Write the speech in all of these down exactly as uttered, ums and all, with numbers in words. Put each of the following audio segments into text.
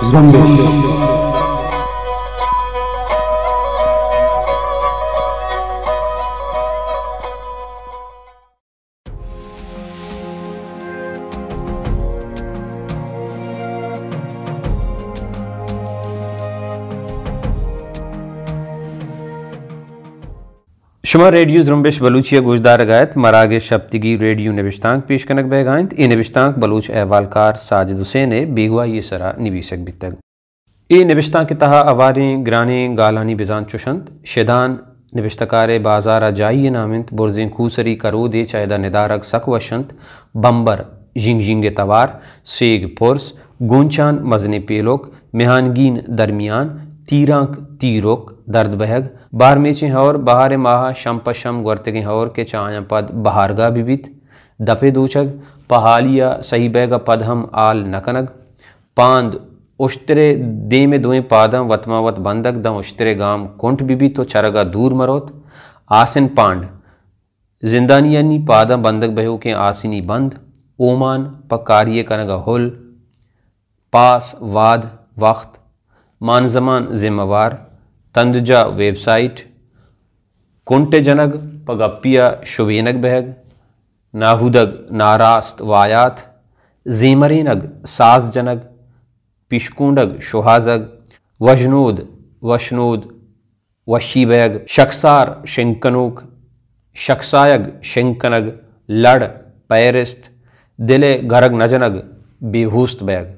जुम्बिश। शुमा radio जुम्बिश बलूचिया गुजदार गायत मरागे शब्दगी radio नविश्तांक पेश कनक बेगायंत ए नविश्तांक बलूच अहवालकार साजिद हुसैन बेगवा ये सरा निवीसक बितग ए नविश्तांक तहा अवारी ग्राने गालानी बिजान चुशंत शेदान नविश्तकार बाजारा जाइए नामिंत बुरजें खूसरी करोदे चायदा निदारक सकवशंत बम्बर जिंग जिंगे तवार सेग पुरस गोंचान मजने पेलोक मेहानगीन दरमियान तीरांक तीरोक दर्द बहग बार मेचे हौर बहार माह शम पशम गुर्तगे हौर के चाया पद बहारगा बिबित दपे दूचग पहालिया सही बैगा पद हम आल नकनग पांद उश्तरे दे में दोए पादम वतमावत बंदक दम उश्तरे गाम कुंठ बिबी तो चरगा दूर मरोत आसिन पांड जिंदानियानी पादम बंदक बहो के आसिनी बंद ओमान पकारिये कनगा हुल पास वाद वक्त मानजमान जिम्मेवार तंदजा वेबसाइट कुंटे जनग पगपिया शुबेनग बहग नाहुदग नारास्त वायात जेमरेनग साज जनग पिशकुंडग शुहाजग वजनूद वशनूद वशी बैग शक्सार शिंकनुक शक्सायग शिंकनग लड़ पैरिस्त दिले गरग नजनग बेहूस्त बैग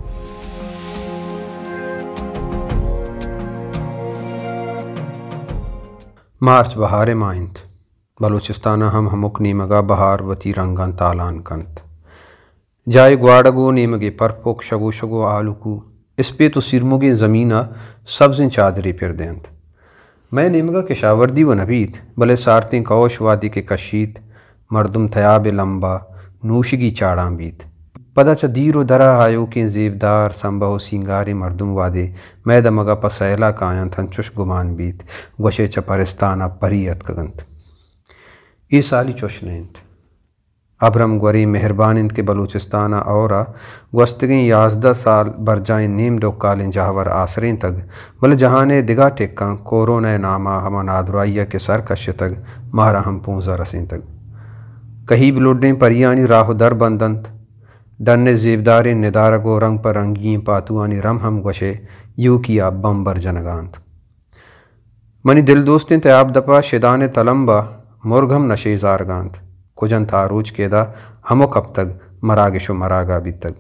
मार्च बहार माइंत बलूचिस्ताना हम हमुक नीमगा बहार वती रंगन तालान कंत जाए ग्वाडगो नीमगे परपोक शगो शगो आलुकू इस पे तो सिरमुगे ज़मीना सब्ज़ें चादरी फिर देंत मैं नीमगा के शावर्दी व नबीत भले सारतें कौश वादी के कशीत मर्दुम थयाब लंबा नूशगी चाड़ा बीत पदा च दीरो दरा आयो के जेबदार संभव सिंगारे मर्दुम वादे मैद मगा पसैला कायन थन चुश गुमान बीत गोशे च परिस्ताना परियत कगंत ये साली चुश लेंत अबरम ग्वरी मेहरबानिंद के बलूचिस्ताना और गस्तगें याजदा साल बरजाएं नीम डोकालें जहावर आसरें तक बल जहाने दिगा टेक्का कोरोना नामा हमा नादुराइया के सर कश्य तक मारा हम पूंजा रसें तक कहीं बिलोडें परियानी राहो दर बंदंत डन्ने जेबदारे निदारगो रंग पर रंगी पातुआनी रम हम गोशे यू किया बम्बर जनगांत मनी दिल दोस्तें तयाब दपा शिदान तलम्बा मुर्गम नशे जारगांत कुजन तारूज केदा हमो कब तक मरागिशो मरागा भी तक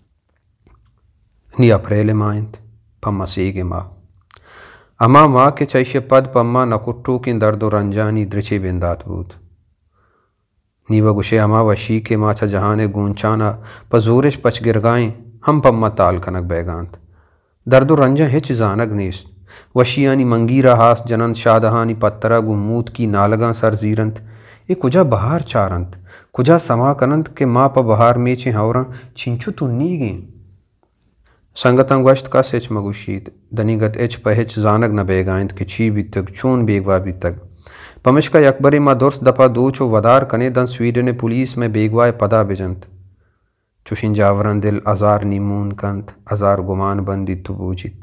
नी अप्रैल माइंत पम्मा सेगे माँ अमा माँ के चैशे पद पम्मा नकुट्टू की दर्दो रंजानी दृचे बिंदात बूत नीवा गुशे अमा वशी के माचा जहाने गूंचाना पजोरिश पच गिरगाएं हम पम्मा ताल कनक बैगांत दर्दो रंजा हिच जानग नीस वशियानी मंगीरा हास जनंत शादहानी पत्तरा गुमूत की नालगा सर जीरंत ए कुजा बहार चारंत कुजा समा कनंत के माँ प बहार मेचे हौरा छिंचु तु नी गे संगतंग वश्त का सेच मगुशीत दनीगत एच पहच जानग न बेगायंत के छी भी तक चून बेगवा भी तक पमिश्का यकबरी मा दुर्स दफा दो चो वदार कने दन स्वीडन पुलिस में बेगवाए पदा बिजंत चुशिन जावरन दिल अजार नीमून कंत अजार गुमान बंदी तुबूजित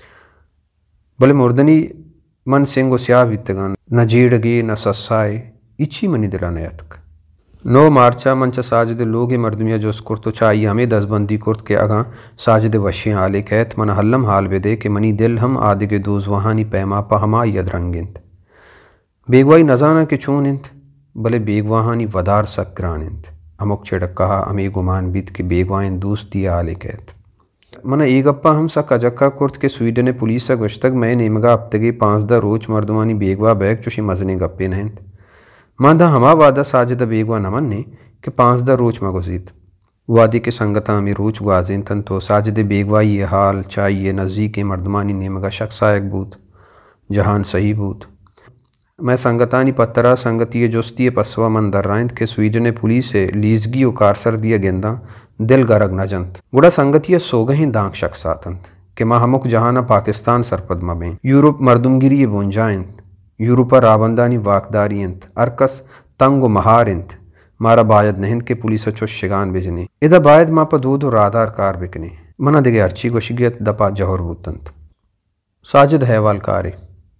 बले मुर्दनी मन सिंगो स्या वित्तगन न जीड़गे न सस्साए इच्छी मनी दिला नयतक नो मार्चा मंच साजिद लोगे मर्दमिया जोस कुर्तो चाहिए हमें दसबंदी कुर्त के अगा साजिद वशियां आले कहत मन हल्लम हाल बेदे के मनी दिल हम आदिगे दोज वहानी पैमा पहमा यद रंगिंत बेगवाई नजाना के चून इंत भले बेगवाहानी वदार सक ग्रानिंत अमुक छिड़क कहा अमे गुमान बीत के बेगवाइन दोस्ती आले कहत मन एगप्पा हम सा कजक्का कुर्त के स्वीडन पुलिस सा गश्तक मैं नेमगा अप्तगे पांच दा रोज मर्दवानी बेगवा बैग चुशी मजने गप्पे नहंत मांदा हमा वादा साजिदा बेगवा नमन ने के पांच दा रोज मगुजीत वादी के संगता में रोज गुआजिन तन तो साजिद बेगवा ये हाल चाहिए नज़दीक मर्दमानी नेमगा शख्सायक बूत जहान सही बूत मैं संगतानी पत्तरा संगतीय जोस्ती पसवा मन दर्राइंद के स्वीडन पुलिस लीजगी और कारसर दिया गेंदा दिल गरग न जंत गुड़ा संगतीय सोगही दांग शख्सातंत के माँ हमुक जहाना पाकिस्तान सरपद मबें यूरोप मर्दुमगिरी बोंजाइंत यूरोपा राबंदानी वाकदारियंत अरकस तंग महारिंत मारा बायद नहिंद के पुलिस चुश शिगान बिजने इधर बायद माँ पर दूध और राधार कार बिकने मना दिगे अर्ची गोशिगियत दपा जहर बूतंत साजिद हैवालकारी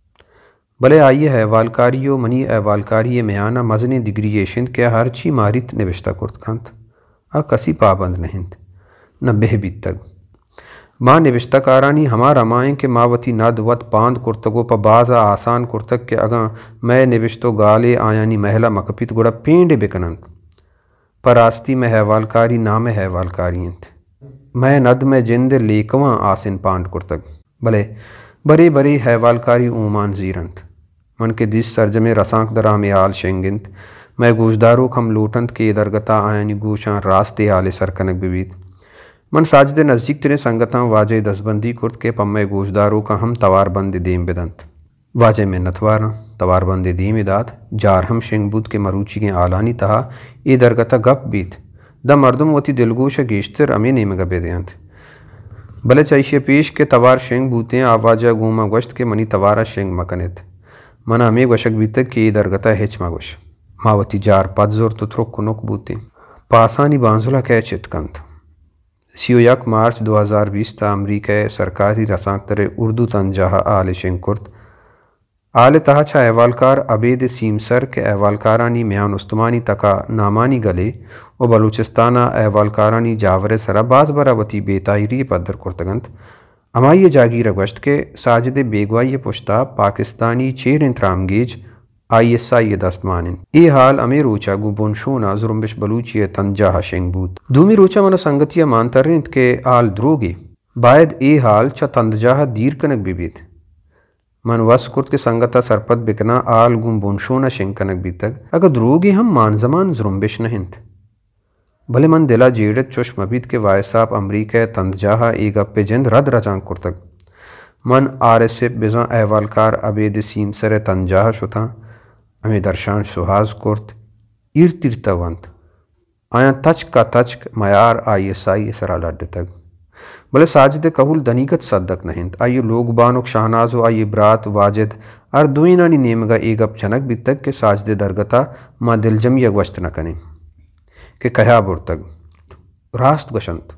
भले आइए हैवालकारियो मनी हैवालकारी मेयाना मजने डिग्री येशिंद के हरची मारित निविश्ता कुर्तकंत आ कसी पाबंद नहीं न बेहबीत तक माँ निविश्ताकारानी हमारा माएँ के मावती नद वत पांद कुर्तगो प बाजा आसान कुर्तक के अगा मैं निविश्तो गाले आयानी महला मकपित गुड़ा पेंडे बिकनंत परास्ती में हैवालकारी नाम हैवालकारियंत मैं नद में जिंद लेकवा आसिन पांड कुर्तक भले बरे बरे हैवालकारी ऊमान जीरंत मन के दिस सरजमे रसांक दरा में आल शेंगिंत मैं गोशदारो खम लोटंत के दरगता आयानी गोशां रास्ते आले सरकनक बिबीत मन साजिद नज़दीक तेरे संगता वाजे दसबंदी कुर्त के पम्मे गोशदारों का हम तवार बंद देम बेदंत वाजे में नथवारा तवार बंद दीम इदात जार हम शेंग बुद्ध के मरूची के आलानी तहा ए दरगता गप बीत द मर्दम वती दिलगोश गेश्तर अमे नेम गबे देंत भले चाहिए पेश के तवार शेंग बूते आवाजा गोमा गश्त के मनी तवारा शेंग मकनित मना अमे वशक बीतक के ए दरगता हेच मागोश मावती जार पदजोर तुथरुक कुनुक बूते पासानी बांजुला कै चितकंत सियो यक मार्च दो हज़ार बीस ता अमरीका सरकारी रसांक तरे उर्दू तंजाहा आले शेंकुर्त आले तहा छा अहवालकार अबेद सीमसर के अहवालकारानी म्यान उस्तमानी तका नामानी गले और बलूचिस्ताना अहवालकारानी जावरे सरा बाज बरावती बेतायरी पदर कुर्तगंत अमाई जागीर गश्त के साजिद बेगवाई पुश्ता पाकिस्तानी चेर इंतरामगेज आई एस आई दस्तमानिन ए हाल अमे रोचा गुबोनशोना जुरुम्बिश बलूचिय तंजाहा शेंगबूत दूमी रोचा मन संगतिया मानतरिंत के आल द्रोगे बायद ए हाल छ तंदजाहा दीर कनक बिबित मन वस कुर्त के संगता सरपत बिकना आल गुम बोनशोना शेंकनक बीतक अगर द्रोगे हम मान जमान जुरुम्बिश नहिंत भले मन दिला जेड़त चुश मबीत के वायसाब अमरीका तंदजाहा ए गप्पे जिंद रद रजांग कुर्तक मन आर एस एफ बिजा अहवालकार अबेद सीम सर तंजाहा शुता अमे दर्शान सुहाज कुर्त इर तिरतवंत आया तचक का तचक मयार आई एस आई सरा लड्ड तक भले साजिद कहूल दनीगत सद्दक नहिंत आइए लोग बानुक शहनाज हो आइए ब्रात वाजिद और दुईनानी नेमगा एक अप जनक भी तक के साजिद दरगता माँ दिलजमी अगवस्त न कने के कहा बुर तक रास्त गशंत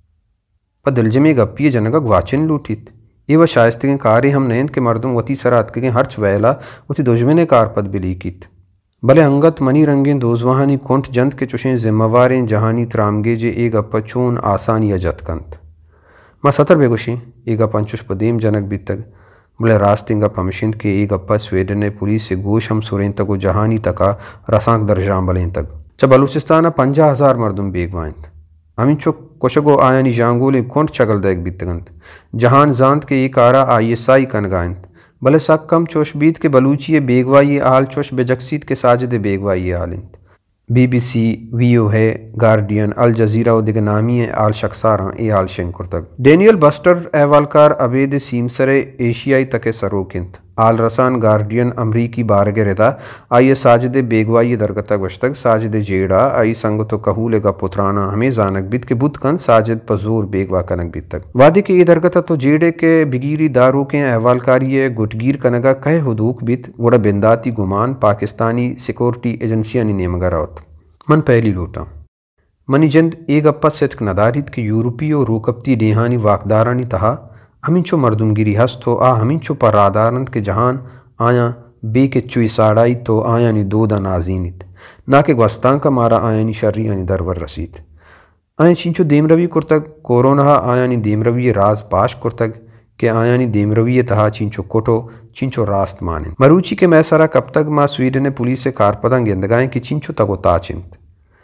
पर दिलजमी गप्पी जनक ग्वाचिन लूटित एवं शायस्ते कार्य हम नयन के मर्दों वती सरात के हर्च वैला उति दुश्मने कारपद बिलीकित भले अंगत मनी रंगे दोजवाहानी कुंठ जंत के चुशें जिम्मेवारें जहानी त्रामगे जे एक अपचून आसान या जतकंत माँ सतर बेगुशी एक अपंचुष पदेम जनक भी तक भले रास्तिंगा पमशिंद के एक अपा स्वेडन ने पुलिस से गोश हम सुरें तक जहानी तका रसांक दर्जाम बलें तक च बलूचिस्ताना पंजा हजार मर्दुम बेगवाइंत अमीन चो कोशगो आयानी जांगोले कुंठ चगल दैक बीतगंत जहान जानत के एक आरा आई एस आई कनगायंत भले सक कम चोश बीत के बलूचिये बेगवाई आल चोश बेजकसीत के साजिद बेगवाई आलिंत B B C V O है गार्डियन अल जजीरा दिग नामी आल शख्सारा ए आल शेंकुर तक डेनियल बस्टर अहवालकार अबेद सीमसरे एशियाई तके सरोकिंत आल रसान गार्डियन अमरीकी बारगे रहता आइए साजिद बेगवाई दरगता गश्तक साजिद जेड़ा आई संग तो कहूले का पुत्राना हमें जानक बित के बुत कन साजिद पजूर बेगवा कनक बित तक वादे के ये दरगता तो जेड़े के बिगिरी दारू के अहवालकारी गुटगीर कनगा कहे हुदूक बित गुड़ा बिंदाती गुमान पाकिस्तानी सिक्योरिटी एजेंसियां ने नेमगा रावत मन पहली लोटा मनी जंद एक अप्पा सितक नदारित के यूरोपियो रोकप्ती डेहानी वाकदारानी तहा हमिंचो मर्दुमगिरी हस तो आ हमिंचो पर रादारंत के जहान आया बे के चुई साड़ाई तो आया नी दो दा नाजीनित ना के गस्तां का मारा आया नी शर्री यानी दरवर रसीद आया चिंचो देमरवी कुर्तक कोरोना आया नी देमरवी राज पाश कुर्तक के आया नी देमरवी तहा चिंचो कोटो चिंचो रास्त माने मरूची के मैसरा कब तक माँ स्वीडन ने पुलिस से कारपदंग गेंदगाएं कि चिंचो तगो ताचिंत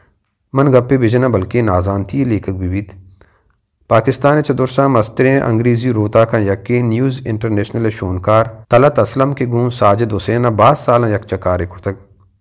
मन गप्पे बिजना बल्कि नाजानती लेखक विविध पाकिस्तान चतुर्सा मस्तरे अंग्रेजी रोता का यके न्यूज़ इंटरनेशनल शोनकार तलत असलम के गुण साजिद हुसैन बास साल यक चकारे कुर्तक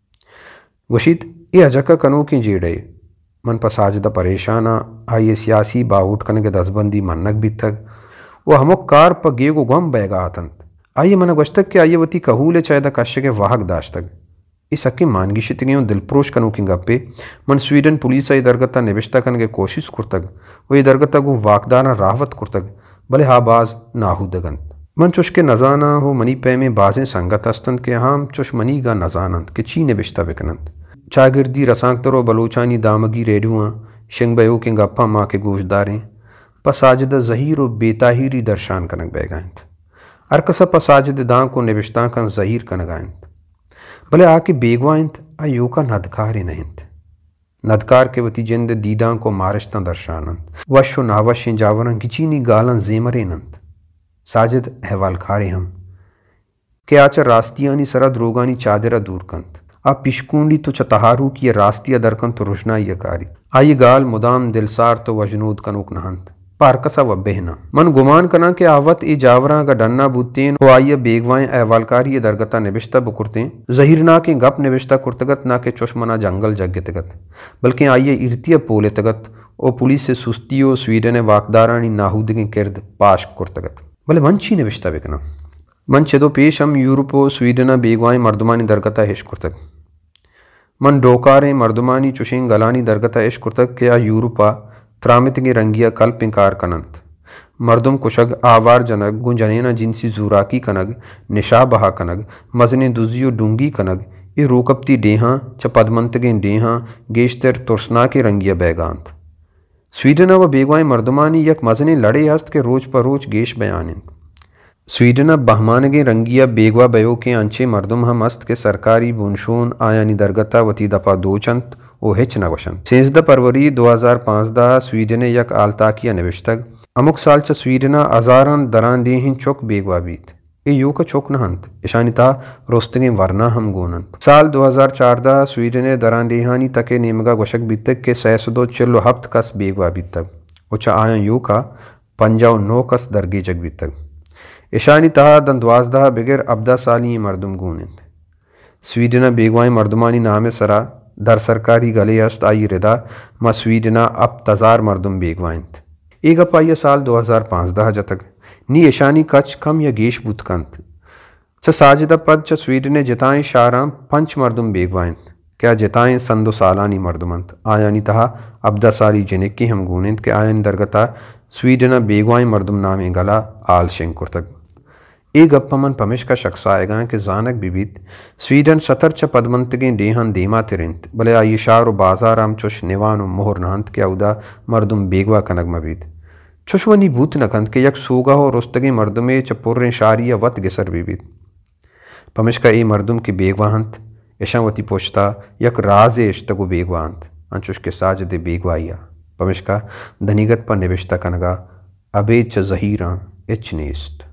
गुशीत ये अजक कनो की जेड़े मन पर साजिदा परेशाना आइए सियासी बाउट कन के दसबंदी मन्नक भी तक वो हमक कार पर गे को गम बैगा आतंत आइए मन गश्तक के आइए वती कहूले चाहे कश्य के वाहक दाश्तक इस हकी मानगी शितगियों दिलप्रोश कनों की गप्पे मन स्वीडन पुलिस आई दरगता निविश्ता कन के कोशिश कुर्तक वो ये दरगता को वाकदाना राहवत कुर्तक भले हाबाज नाहू दगंत मन चुश के नजाना हो मनी पे में बाजें संगत अस्तंत के हम चुश मनी का नजानंत के ची निविश्ता बिकनंत चागिर्दी रसांकतरो बलोचानी दामगी रेडुआ शिंग बयो के गप्पा माँ के गोशदारें पसाजिद जहीर व बेताहिरी दर्शान कनक बैगाइंत अरकसा पसाजिद दां को निबिश्ता कन जहीर कनगाइंत भले आके बेगवाइंत आयो का नदकार नहिंत नदकार के वती जिंद दीदा को मारिश्ता दर्शानंत वशो नावश जावरन किचीनी गालन जेमरे नंत साजिद अहवाल खारे हम के आचा रास्तियानी सरद रोगानी चादरा दूर कंत आ पिशकुंडी तो चतहारू की रास्तिया दरकन तो रुशना कारी आई गाल मुदाम दिलसार तो वजनूद कनुक नहंत पारकसा व बेहना मन गुमान कना के आवत ए जावरा का डन्ना बुतेन हो आइय बेगवाएं अहवालकारी दरगता निबिश्ता बुकुरते जहीर ना के गप निबिश्ता कुर्तगत ना के चुश्मना जंगल जग्गतगत बल्कि आइय इर्तिया पोले तगत ओ पुलिस से सुस्तियो स्वीडन वाकदारानी नाहूद के किरद पाश कुर्तगत भले मंची निबिश्ता बिकना मन छेदो पेश हम यूरोपो स्वीडना बेगवाएं मर्दमानी दरगता हिश कुर्तक मन डोकारे मर्दमानी चुशिंग गलानी दरगता इश कुर्तक के यूरोपा त्रामित के रंगिया कल्प इंकार कनंत मर्दुम कुशग आवार जनग गुंजनेना जिनसी जूराकी कनग निशा बहा कनग मजने दुजियो डूंगी कनग ए रोकपती डेहा च पदमंतगे डेहा गेश्तर तुरसना के रंगिया बैगांत स्वीडना व बेगवाएं मर्दमानी यक मजने लड़े हस्त के रोज पर रोज गेश बयानिंत स्वीडन बहमानगे रंगिया बेगवा बयो के अंचे मर्दुम हम अस्त के सरकारी बुनशोन आयानी दरगता वती दफा दो चंत ओ हिच नवशन सेंसदा फरवरी दो हजार पाँच दा स्वीडन यक आलताकिया निविश्तक अमुक साल च स्वीडना अजारन दरान डेहिन चौक बेगवा बीत ए यो का चौक नहंत ईशानिता रोस्तगे वरना हम गोनंत साल दो हजार चार दा स्वीडन दरान डेहानी तके नेमगा गोशक बीतक के सैसदो चिल्लो हफ्त कस बेगवा बीतक उचा आया यो का पंजाव नौ कस दरगे जग बीतक ईशानी तहा दंदवाजदा बिगर अब्दा साली मर्दुम गूनिंद स्वीडना बेगवाएं मर्दुमानी नामे सरा दर सरकारी गले अस्त आई रिदा मा स्वीडना अब तजार मर्दुम बेगवाइंत एक अपाइया साल दो हजार पाँच दह जतक नी ईशानी कच कम या गेश बुतकंत च साजिदा पद च स्वीडने जिताएं शाराम पंच मर्दुम बेगवाइंत क्या जिताएं संदो सालानी मर्दुमंत आयानी तहा अब्दा साली जिनेकी हम गूनिंद के आयन दरगता स्वीडना बेगवाएं मर्दुम नामे गला आल शेंग कुर्तक ए गप्पमन पमिश का शख्स आएगा कि जानक बिबित स्वीडन सतर च पदमंतगे डेहन देमा तिरिंत भले आयशार बाजार आम चुश निवान मोहर नहंत के उदा मर्दुम बेगवा कनक मबीत चुशवनी भूत नकंत के यक सोगा हो रुस्तगे मर्दुमे च पुर्रे शारिया वत गिसर बिबित पमिश का ए मर्दुम के बेगवाहंत यशावती पोछता यक राज इश्तगो बेगवाहंत अंचुश के साजदे बेगवाइया पमिश का धनीगत पर निविश्ता कनगा अबे च जहीरा इच नेस्त